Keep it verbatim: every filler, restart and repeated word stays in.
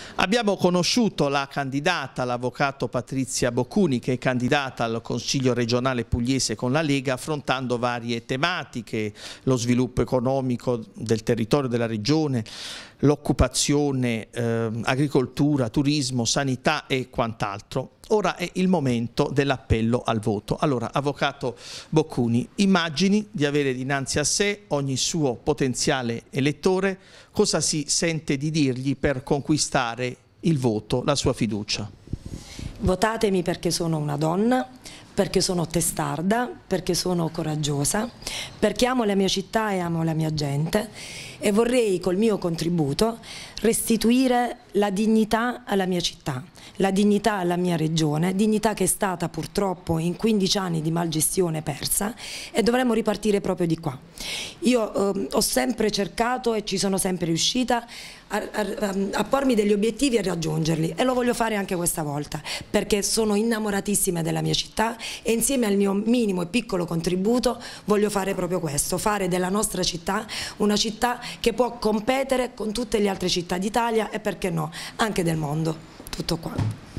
Abbiamo conosciuto la candidata, l'avvocato Patrizia Boccuni, che è candidata al Consiglio regionale pugliese con la Lega, affrontando varie tematiche: lo sviluppo economico del territorio della regione, l'occupazione, eh, agricoltura, turismo, sanità e quant'altro. Ora è il momento dell'appello al voto. Allora, avvocato Boccuni, immagini di avere dinanzi a sé ogni suo potenziale elettore. Cosa si sente di dirgli per conquistare il voto, la sua fiducia? Votatemi perché sono una donna, perché sono testarda, perché sono coraggiosa, perché amo la mia città e amo la mia gente e vorrei col mio contributo restituire la dignità alla mia città, la dignità alla mia regione, dignità che è stata purtroppo in quindici anni di malgestione persa, e dovremmo ripartire proprio di qua. Io eh, ho sempre cercato e ci sono sempre riuscita a, a, a pormi degli obiettivi e a raggiungerli, e lo voglio fare anche questa volta, perché sono innamoratissima della mia città e insieme al mio minimo e piccolo contributo voglio fare proprio questo, fare della nostra città una città che può competere con tutte le altre città d'Italia e, perché no, anche del mondo. Tutto qua.